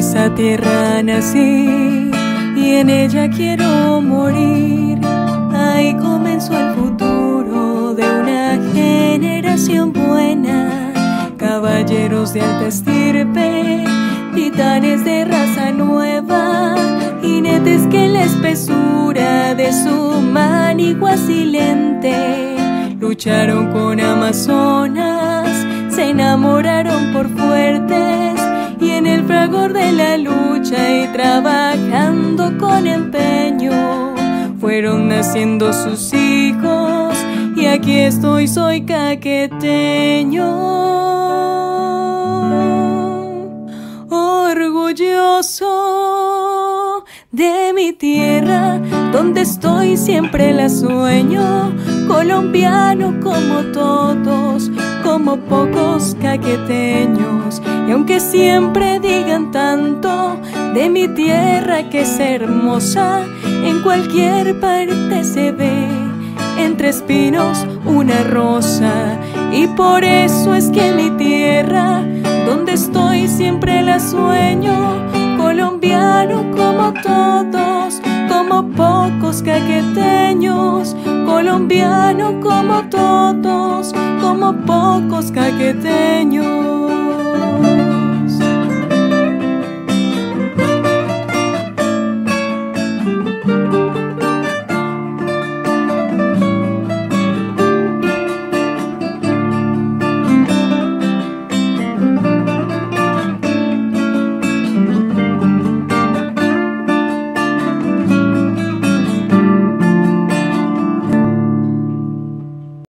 esa tierra nací y en ella quiero morir. Ahí comenzó el futuro de una generación buena, caballeros de alta estirpe, titanes de raza nueva, jinetes que en la espesura de su manigua silente lucharon con amazonas, se enamoraron por fuertes y en el fragor de la lucha y trabajando con empeño fueron naciendo sus hijos y aquí estoy, soy caqueteño, orgulloso de mi tierra, donde estoy siempre la sueño, colombiano como todos, como pocos caqueteños. Y aunque siempre digan tanto de mi tierra que es hermosa, en cualquier parte se ve entre espinos una rosa. Y por eso es que mi tierra, donde estoy siempre la sueño, colombiano como todos, como pocos caqueteños, colombiano como todos, como pocos caqueteños.